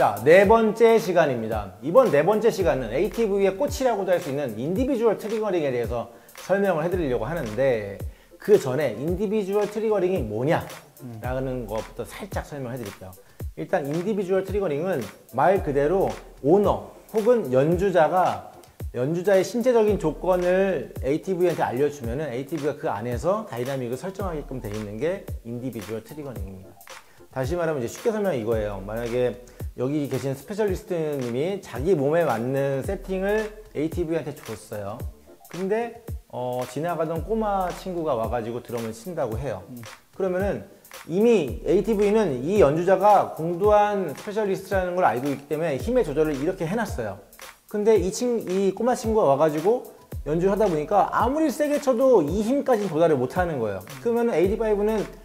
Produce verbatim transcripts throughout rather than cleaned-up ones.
자, 네 번째 시간입니다. 이번 네 번째 시간은 에이티브이의 꽃이라고도 할 수 있는 인디비주얼 트리거링에 대해서 설명을 해드리려고 하는데, 그 전에 인디비주얼 트리거링이 뭐냐 라는 것부터 살짝 설명해 드릴게요. 일단 인디비주얼 트리거링은 말 그대로 오너 혹은 연주자가 연주자의 신체적인 조건을 에이티브이한테 알려주면은 에이티브이가 그 안에서 다이나믹을 설정하게끔 되어 있는 게 인디비주얼 트리거링입니다. 다시 말하면 이제 쉽게 설명은 이거예요. 만약에 여기 계신 스페셜리스트님이 자기 몸에 맞는 세팅을 에이티브이한테 줬어요. 근데 어, 지나가던 꼬마 친구가 와가지고 드럼을 친다고 해요. 음. 그러면은 이미 에이티브이는 이 연주자가 공도한 스페셜리스트라는 걸 알고 있기 때문에 힘의 조절을 이렇게 해놨어요. 근데 이, 친, 이 꼬마 친구가 와가지고 연주를 하다 보니까 아무리 세게 쳐도 이 힘까지 도달을 못하는 거예요. 음. 그러면은 에이티브이는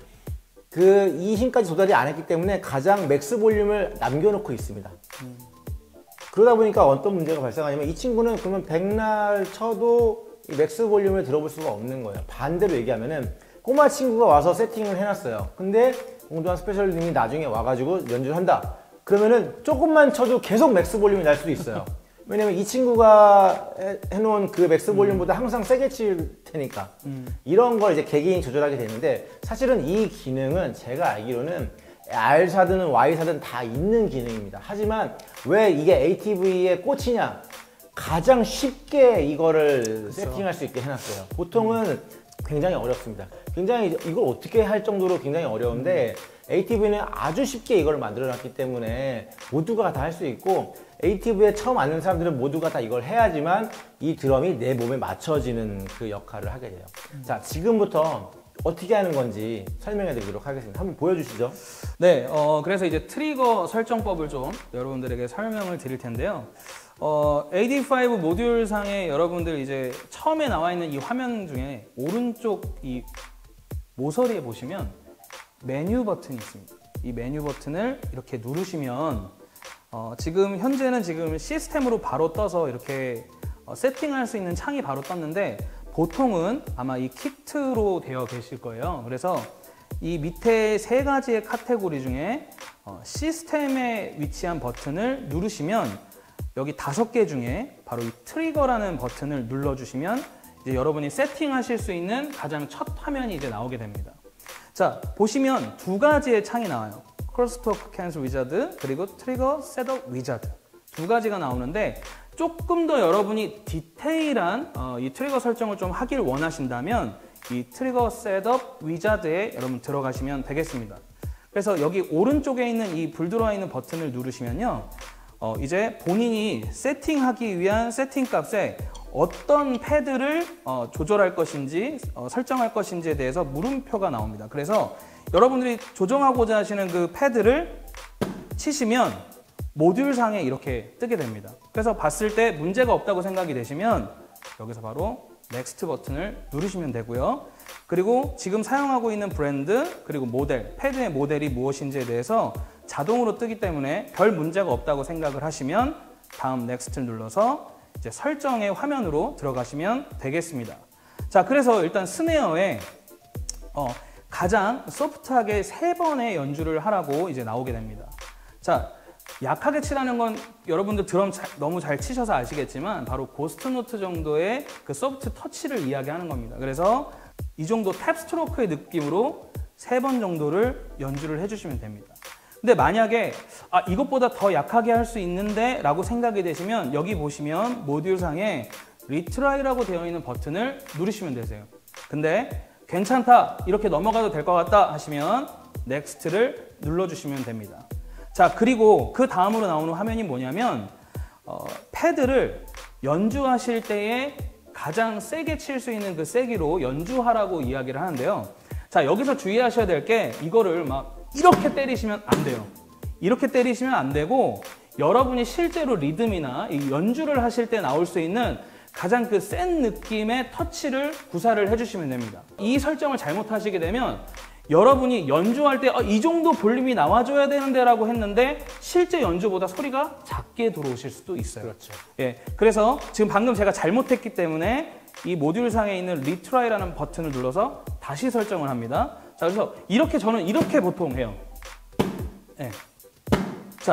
그 이 힘까지 도달이 안 했기 때문에 가장 맥스 볼륨을 남겨놓고 있습니다. 음. 그러다 보니까 어떤 문제가 발생하냐면 이 친구는 그러면 백날 쳐도 이 맥스 볼륨을 들어볼 수가 없는 거예요. 반대로 얘기하면은 꼬마 친구가 와서 세팅을 해놨어요. 근데 공도한 스페셜님이 나중에 와가지고 연주를 한다. 그러면은 조금만 쳐도 계속 맥스 볼륨이 날 수도 있어요. 왜냐면 이 친구가 해, 해놓은 그 맥스 볼륨보다 음. 항상 세게 칠 테니까. 음. 이런 걸 이제 개개인이 조절하게 되는데, 사실은 이 기능은 제가 알기로는 R사든 Y사든 다 있는 기능입니다. 하지만 왜 이게 에이티브이의 꽃이냐? 가장 쉽게 이거를 그렇죠. 세팅할 수 있게 해놨어요. 보통은 음. 굉장히 어렵습니다. 굉장히 이걸 어떻게 할 정도로 굉장히 어려운데 음. 에이티브이는 아주 쉽게 이걸 만들어 놨기 때문에 모두가 다 할 수 있고, 에이티브이에 처음 앉는 사람들은 모두가 다 이걸 해야지만 이 드럼이 내 몸에 맞춰지는 그 역할을 하게 돼요. 음. 자, 지금부터 어떻게 하는 건지 설명해 드리도록 하겠습니다. 한번 보여주시죠. 네, 어, 그래서 이제 트리거 설정법을 좀 여러분들에게 설명을 드릴 텐데요. 어, 에이디 파이브 모듈 상에 여러분들 이제 처음에 나와 있는 이 화면 중에 오른쪽 이 모서리에 보시면 메뉴 버튼이 있습니다. 이 메뉴 버튼을 이렇게 누르시면 어, 지금 현재는 지금 시스템으로 바로 떠서 이렇게 어, 세팅할 수 있는 창이 바로 떴는데, 보통은 아마 이 키트로 되어 계실 거예요. 그래서 이 밑에 세 가지의 카테고리 중에 어, 시스템에 위치한 버튼을 누르시면 여기 다섯 개 중에 바로 이 트리거라는 버튼을 눌러주시면 이제 여러분이 세팅하실 수 있는 가장 첫 화면이 이제 나오게 됩니다. 자, 보시면 두 가지의 창이 나와요. 크로스토크 캔슬 위자드 그리고 트리거 셋업 위자드, 두 가지가 나오는데, 조금 더 여러분이 디테일한 어, 이 트리거 설정을 좀 하길 원하신다면 이 트리거 셋업 위자드에 여러분 들어가시면 되겠습니다. 그래서 여기 오른쪽에 있는 이 불 들어와 있는 버튼을 누르시면요, 어, 이제 본인이 세팅하기 위한 세팅 값에 어떤 패드를 어, 조절할 것인지 어, 설정할 것인지에 대해서 물음표가 나옵니다. 그래서 여러분들이 조정하고자 하시는 그 패드를 치시면 모듈상에 이렇게 뜨게 됩니다. 그래서 봤을 때 문제가 없다고 생각이 되시면 여기서 바로 넥스트 버튼을 누르시면 되고요. 그리고 지금 사용하고 있는 브랜드 그리고 모델, 패드의 모델이 무엇인지에 대해서 자동으로 뜨기 때문에 별 문제가 없다고 생각을 하시면 다음 넥스트를 눌러서 이제 설정의 화면으로 들어가시면 되겠습니다. 자, 그래서 일단 스네어에 어, 가장 소프트하게 세 번의 연주를 하라고 이제 나오게 됩니다. 자, 약하게 치라는 건 여러분들 드럼 자, 너무 잘 치셔서 아시겠지만 바로 고스트 노트 정도의 그 소프트 터치를 이야기하는 겁니다. 그래서 이 정도 탭 스트로크의 느낌으로 세 번 정도를 연주를 해주시면 됩니다. 근데 만약에 아, 이것보다 더 약하게 할 수 있는데 라고 생각이 되시면 여기 보시면 모듈상에 리트라이라고 되어 있는 버튼을 누르시면 되세요. 근데 괜찮다, 이렇게 넘어가도 될 것 같다 하시면 넥스트를 눌러주시면 됩니다. 자, 그리고 그 다음으로 나오는 화면이 뭐냐면 어, 패드를 연주하실 때에 가장 세게 칠 수 있는 그 세기로 연주하라고 이야기를 하는데요. 자, 여기서 주의하셔야 될 게 이거를 막 이렇게 때리시면 안 돼요. 이렇게 때리시면 안 되고, 여러분이 실제로 리듬이나 이 연주를 하실 때 나올 수 있는 가장 그 센 느낌의 터치를 구사를 해주시면 됩니다. 이 설정을 잘못하시게 되면 여러분이 연주할 때 이 정도 볼륨이 나와줘야 되는데 라고 했는데 실제 연주보다 소리가 작게 들어오실 수도 있어요. 그렇죠. 예, 그래서 지금 방금 제가 잘못했기 때문에 이 모듈 상에 있는 리트라이라는 버튼을 눌러서 다시 설정을 합니다. 자, 그래서 이렇게 저는 이렇게 보통 해요. 예. 자,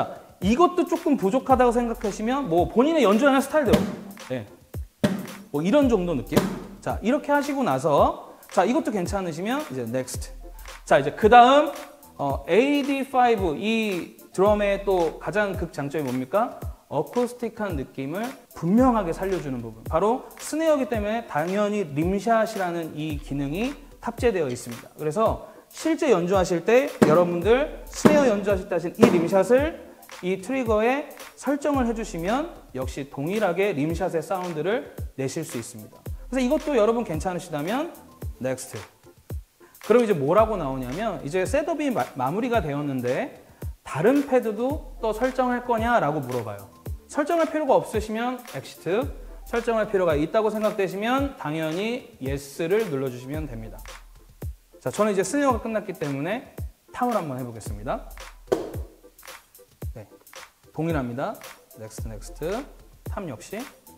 이것도 조금 부족하다고 생각하시면 뭐 본인의 연주하는 스타일대로 예. 뭐 이런 정도 느낌. 자, 이렇게 하시고 나서 자, 이것도 괜찮으시면 이제 next. 자, 이제 그 다음 어, 에이디 파이브 이 드럼의 또 가장 극장점이 뭡니까? 어쿠스틱한 느낌을 분명하게 살려주는 부분. 바로 스네어기 때문에 당연히 림샷이라는 이 기능이 탑재되어 있습니다. 그래서 실제 연주하실 때 여러분들 스네어 연주하실 때 하신 이 림샷을 이 트리거에 설정을 해주시면 역시 동일하게 림샷의 사운드를 내실 수 있습니다. 그래서 이것도 여러분 괜찮으시다면 next. 그럼 이제 뭐라고 나오냐면 이제 셋업이 마, 마무리가 되었는데 다른 패드도 또 설정할 거냐라고 물어봐요. 설정할 필요가 없으시면 exit, 설정할 필요가 있다고 생각되시면 당연히 yes를 눌러주시면 됩니다. 자, 저는 이제 스네어가 끝났기 때문에 탐을 한번 해보겠습니다. 네, 동일합니다. next, next, 탐 역시.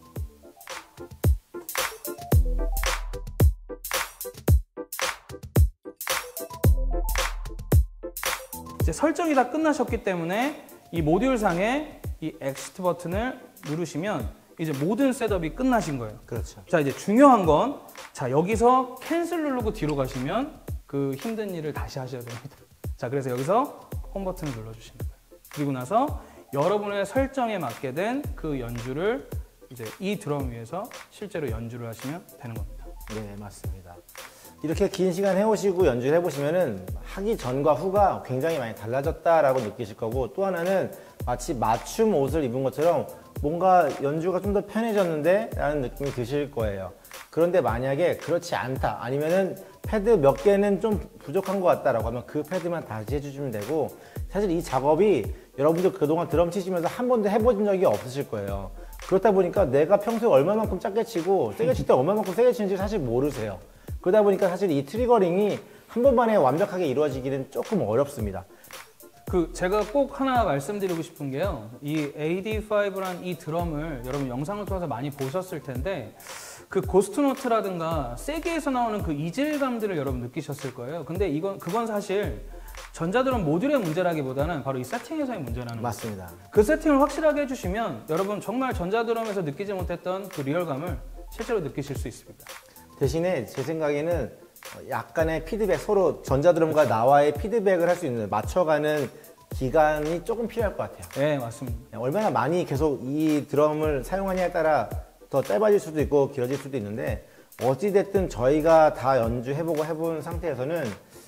이제 설정이 다 끝나셨기 때문에 이 모듈 상에 이 exit 버튼을 누르시면 이제 모든 셋업이 끝나신 거예요. 그렇죠. 자, 이제 중요한 건 자, 여기서 캔슬 누르고 뒤로 가시면 그 힘든 일을 다시 하셔야 됩니다. 자, 그래서 여기서 홈 버튼을 눌러주시는 거예요. 그리고 나서 여러분의 설정에 맞게 된 그 연주를 이제 이 드럼 위에서 실제로 연주를 하시면 되는 겁니다. 네, 맞습니다. 이렇게 긴 시간 해오시고 연주를 해보시면은 하기 전과 후가 굉장히 많이 달라졌다라고 느끼실 거고, 또 하나는 마치 맞춤 옷을 입은 것처럼 뭔가 연주가 좀 더 편해졌는데 라는 느낌이 드실 거예요. 그런데 만약에 그렇지 않다, 아니면은 패드 몇 개는 좀 부족한 것 같다라고 하면 그 패드만 다시 해주시면 되고, 사실 이 작업이 여러분들 그동안 드럼 치시면서 한 번도 해보신 적이 없으실 거예요. 그렇다 보니까 내가 평소에 얼마만큼 작게 치고 세게 칠 때 얼마만큼 세게 치는지 사실 모르세요. 그러다 보니까 사실 이 트리거링이 한 번만에 완벽하게 이루어지기는 조금 어렵습니다. 그 제가 꼭 하나 말씀드리고 싶은 게요, 이 에이디 파이브란 이 드럼을 여러분 영상을 통해서 많이 보셨을 텐데 그 고스트노트라든가 세게에서 나오는 그 이질감들을 여러분 느끼셨을 거예요. 근데 이건 그건 사실 전자드럼 모듈의 문제라기보다는 바로 이 세팅에서의 문제라는 맞습니다. 거죠. 그 세팅을 확실하게 해주시면 여러분 정말 전자드럼에서 느끼지 못했던 그 리얼감을 실제로 느끼실 수 있습니다. 대신에 제 생각에는 약간의 피드백, 서로 전자드럼과 그렇죠. 나와의 피드백을 할 수 있는, 맞춰가는 기간이 조금 필요할 것 같아요. 네, 맞습니다. 얼마나 많이 계속 이 드럼을 사용하냐에 따라 더 짧아질 수도 있고 길어질 수도 있는데, 어찌됐든 저희가 다 연주해보고 해본 상태에서는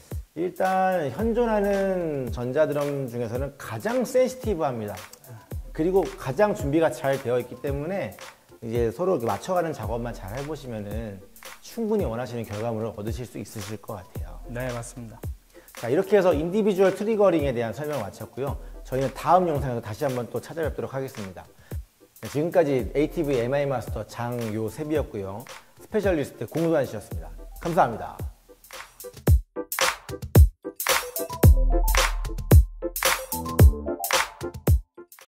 일단 현존하는 전자드럼 중에서는 가장 센시티브합니다. 그리고 가장 준비가 잘 되어 있기 때문에 이제 서로 맞춰가는 작업만 잘 해보시면은 충분히 원하시는 결과물을 얻으실 수 있으실 것 같아요. 네, 맞습니다. 자, 이렇게 해서 인디비주얼 트리거링에 대한 설명을 마쳤고요. 저희는 다음 영상에서 다시 한번 또 찾아뵙도록 하겠습니다. 네, 지금까지 에이티브이 엠아이 마스터 장요셉이었고요. 스페셜리스트 공유관 씨였습니다. 감사합니다.